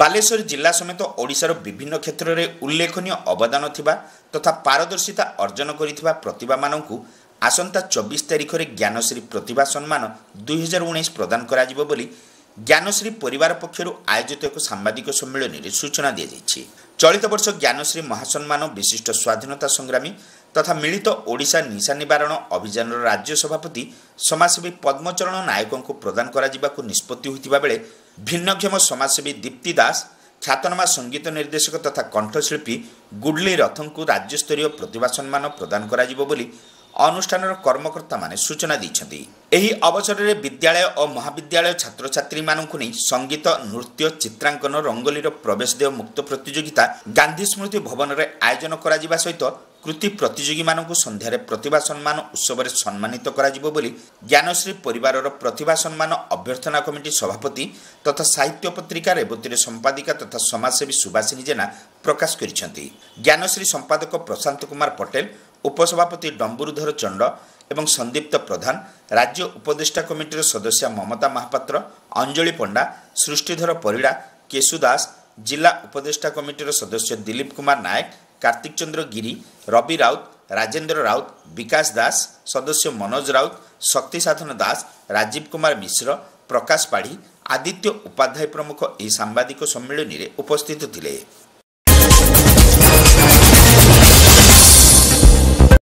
बालेश्वर जिला समेत ओडिशार विभिन्न क्षेत्र में उल्लेखनीय अवदान थिबा तथा पारदर्शिता अर्जन करिथिबा प्रतिभा माननकु आसंता 24 तारिख में ज्ञानश्री प्रतिभा सम्मान 2019 प्रदान करा जिवो बोली ज्ञानश्री परिवार पक्षर आयोजित एक सांबादिक सम्मेलन में सूचना दी जाइछि। चलित वर्ष ज्ञानश्री महासम्मान विशिष्ट स्वाधीनता संग्रामी तथा मिलित ओडिशा निशा निवारण अभियान राज्य सभापति समाजसेवी पद्मचरण नायकों को प्रदान करा जिबाकु निष्पत्ति होइतिबा बेले भिन्नक्षम समाजसेवी दीप्ति दास ख्यातनामा संगीत निर्देशक तथा कंठशिल्पी गुडली रथों को राज्यस्तरीय प्रतिभा सम्मान प्रदान करा जिवो बोली अनुष्ठान कर्मकर्ता माने सूचना दैछन्ति। एही अवसर में विद्यालय और महाविद्यालय छात्र छात्री मानकु नै संगीत नृत्य चित्रांकन रंगोलीर प्रवेश देव मुक्त प्रतियोगिता गांधी स्मृति भवन में आयोजन करा जिबा सहित कृति प्रतियोगी मानकु संध्यारे प्रतिभा सम्मान उत्सव में सम्मानित करा जिवो बोली ज्ञानश्री परिवार प्रतिभा सम्मान अभ्यर्थना कमिटी सभापति तथा साहित्य पत्रिका रेवतीर संपादिका तथा समाजसेवी सुभाषिनी जेना प्रकाश करिसेंति। ज्ञानश्री संपादक प्रशांत कुमार पटेल, उपसभापति डम्बुरुधर चंड एवं संदीप्त प्रधान, राज्य उपदेष्टा कमिटीर सदस्य ममता महापात्र, अंजलि पंडा, सृष्टिधर परिड़ा, केशुदास, जिला उपदेष्टा कमिटीर सदस्य दिलीप कुमार नायक, कार्तिक चंद्र गिरी, रवि राउत, राजेंद्र राउत, विकास दास, सदस्य मनोज राउत, शक्ति साधन दास, राजीव कुमार मिश्र, प्रकाश पाढ़ी, आदित्य उपाध्याय प्रमुख यह सांबादिक सम्मेलन में उपस्थित थिले।